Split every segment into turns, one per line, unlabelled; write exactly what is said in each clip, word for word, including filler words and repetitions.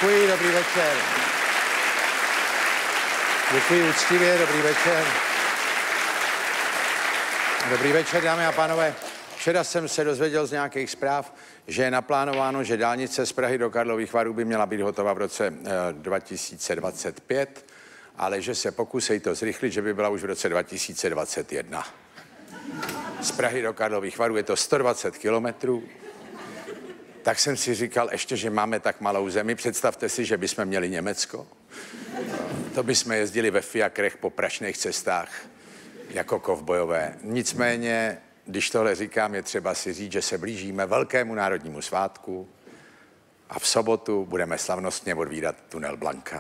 Děkuji, dobrý večer. Děkuji úctivě, dobrý večer. Dobrý večer, dámy a pánové. Včera jsem se dozvěděl z nějakých zpráv, že je naplánováno, že dálnice z Prahy do Karlových Varů by měla být hotová v roce dva tisíce dvacet pět, ale že se pokusej to zrychlit, že by byla už v roce dva tisíce dvacet jedna. Z Prahy do Karlových Varů je to sto dvacet kilometrů. Tak jsem si říkal, ještě, že máme tak malou zemi, představte si, že bychom měli Německo. To bychom jezdili ve fiakrech po prašných cestách jako kovbojové. Nicméně, když tohle říkám, je třeba si říct, že se blížíme velkému národnímu svátku a v sobotu budeme slavnostně odvírat tunel Blanka.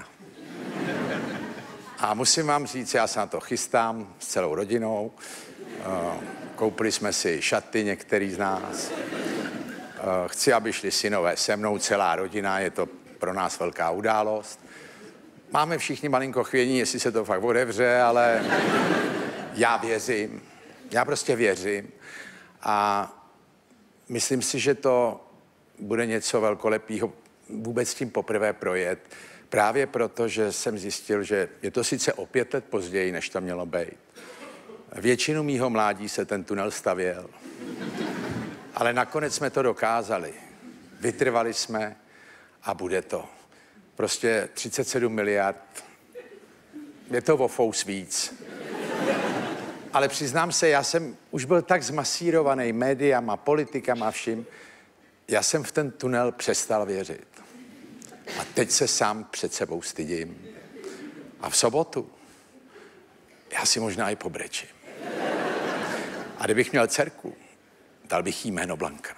A musím vám říct, já se na to chystám s celou rodinou. Koupili jsme si šaty, některý z nás. Chci, aby šli synové se mnou, celá rodina, je to pro nás velká událost. Máme všichni malinko chvění, jestli se to fakt otevře, ale já věřím, já prostě věřím a myslím si, že to bude něco velkolepého vůbec tím poprvé projet, právě proto, že jsem zjistil, že je to sice o pět let později, než to mělo být. Většinu mýho mládí se ten tunel stavěl, ale nakonec jsme to dokázali. Vytrvali jsme a bude to. Prostě třicet sedm miliard. Je to o fous víc. Ale přiznám se, já jsem už byl tak zmasírovaný médiama, politikama a vším, já jsem v ten tunel přestal věřit. A teď se sám před sebou stydím. A v sobotu já si možná i pobrečím. A kdybych měl dcerku, dal bych jí jméno Blanka.